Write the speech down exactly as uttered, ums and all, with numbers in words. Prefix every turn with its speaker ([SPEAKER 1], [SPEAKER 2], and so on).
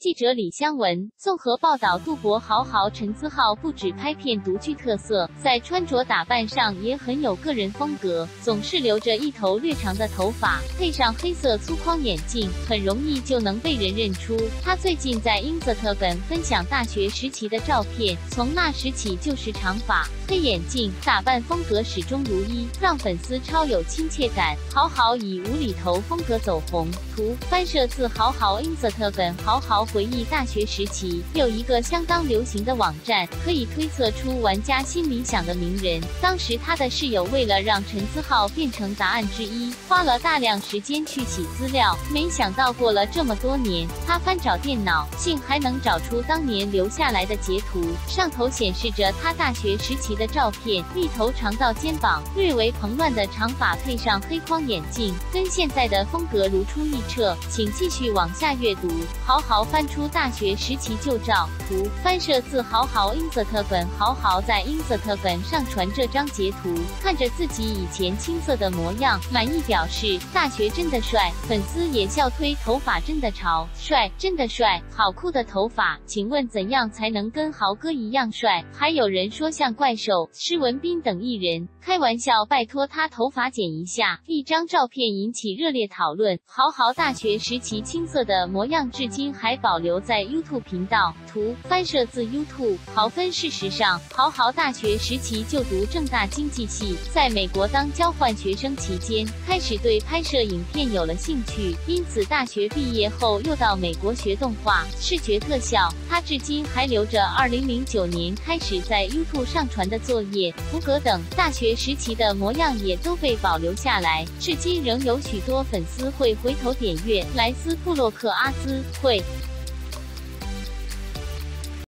[SPEAKER 1] 记者李香文综合报道，杜博豪豪陈姿浩不止拍片独具特色，在穿着打扮上也很有个人风格，总是留着一头略长的头发，配上黑色粗框眼镜，很容易就能被人认出。他最近在 Instagram 分享大学时期的照片，从那时起就是长发、黑眼镜，打扮风格始终如一，让粉丝超有亲切感。豪豪以无厘头风格走红，图翻摄自豪豪 Instagram。豪豪回忆大学时期，有一个相当流行的网站，可以推测出玩家心里想的名人。当时他的室友为了让陈姿浩变成答案之一，花了大量时间去洗资料，没想到过了这么多年，他翻找电脑，竟还能找出当年留下来的截图，上头显示着他大学时期的照片，一头长到肩膀，略为蓬乱的长发配上黑框眼镜，跟现在的风格如出一辙。请继续往下阅读。豪豪翻出大学时期旧照，图翻摄自豪豪 Instagram。豪豪在 Instagram 上传这张截图，看着自己以前青涩的模样，满意表示大学真的帅，粉丝也笑推头发真的潮，帅，真的帅，好酷的头发，请问怎样才能跟豪哥一样帅？还有人说像怪兽、施文斌等艺人，开玩笑，拜托他头发剪一下。一张照片引起热烈讨论，豪豪大学时期青涩的模样至今还保留在 YouTube 频道，图翻摄自 YouTube。豪分事实上，豪豪大学时期就读政大经济系，在美国当交换学生期间，开始对拍摄影片有了兴趣，因此大学毕业后又到美国学动画、视觉特效。他至今还留着二零零九年开始在 YouTube 上传的作业、福格等大学时期的模样也都被保留下来，至今仍有许多粉丝会回头点阅。莱斯布洛克阿兹会。